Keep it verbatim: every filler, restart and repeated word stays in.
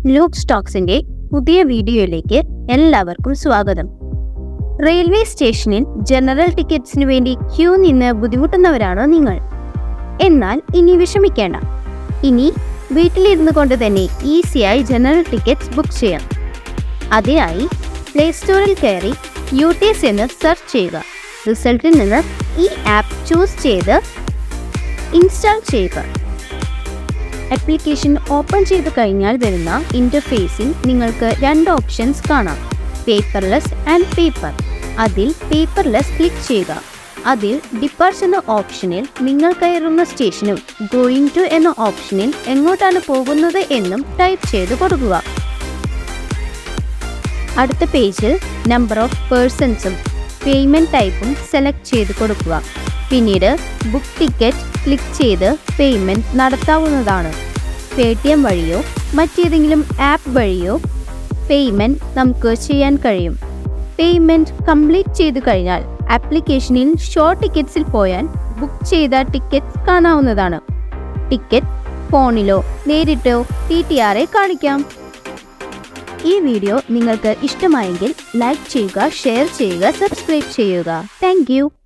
Luke സ്റ്റോക്സിന്റെ പുതിയ വീഡിയോയിലേക്ക് എല്ലാവർക്കും സ്വാഗതം. റെയിൽവേ സ്റ്റേഷനിൽ ജനറൽ ടിക്കറ്റ്സിന് വേണ്ടി ക്യൂ നിന്ന് ബുദ്ധിമുട്ടുന്നവരാണോ നിങ്ങൾ? എന്നാൽ ഇനി വിഷമിക്കേണ്ട. ഇനി വീട്ടിലിരുന്നു കൊണ്ട് തന്നെ ഈസിയായി ജനറൽ ടിക്കറ്റ്സ് ബുക്ക് ചെയ്യാം. അതിനായി പ്ലേ സ്റ്റോറിൽ കയറി യു ടി എസ് എന്ന് സെർച്ച് ചെയ്യുക. റിസൾട്ടിൽ നിന്ന് ഈ ആപ്പ് ചൂസ് ചെയ്ത് ഇൻസ്റ്റാൾ ചെയ്യുക. ആപ്ലിക്കേഷൻ ഓപ്പൺ ചെയ്ത് കഴിഞ്ഞാൽ വരുന്ന ഇൻ്റർഫേസിൽ നിങ്ങൾക്ക് രണ്ട് ഓപ്ഷൻസ് കാണാം, പേപ്പർലെസ് ആൻഡ് പേപ്പർ. അതിൽ പേപ്പർലെസ് ക്ലിക്ക് ചെയ്യുക. അതിൽ ഡിപ്പാർച്ചർ എന്ന ഓപ്ഷനിൽ നിങ്ങൾ കയറുന്ന സ്റ്റേഷനും ഗോയിങ് ടു എന്ന ഓപ്ഷനിൽ എങ്ങോട്ടാണ് പോകുന്നത് എന്നും ടൈപ്പ് ചെയ്ത് കൊടുക്കുക. അടുത്ത പേജിൽ നമ്പർ ഓഫ് പേഴ്സൺസും പേയ്മെൻറ്റ് ടൈപ്പും സെലക്ട് ചെയ്ത് കൊടുക്കുക. പിന്നീട് ബുക്ക് ടിക്കറ്റ് ക്ലിക്ക് ചെയ്ത് പേയ്മെൻറ്റ് നടത്താവുന്നതാണ്. പേ ടി എം വഴിയോ മറ്റേതെങ്കിലും ആപ്പ് വഴിയോ പേയ്മെൻറ്റ് നമുക്ക് ചെയ്യാൻ കഴിയും. പേയ്മെൻറ്റ് കംപ്ലീറ്റ് ചെയ്ത് കഴിഞ്ഞാൽ ആപ്ലിക്കേഷനിൽ ഷോ ടിക്കറ്റ്സിൽ പോയാൽ ബുക്ക് ചെയ്ത ടിക്കറ്റ്സ് കാണാവുന്നതാണ്. ടിക്കറ്റ് ഫോണിലോ നേരിട്ടോ ടി ടി ആറെ കാണിക്കാം. ഈ വീഡിയോ നിങ്ങൾക്ക് ഇഷ്ടമായെങ്കിൽ ലൈക്ക് ചെയ്യുക, ഷെയർ ചെയ്യുക, സബ്സ്ക്രൈബ് ചെയ്യുക. Thank U.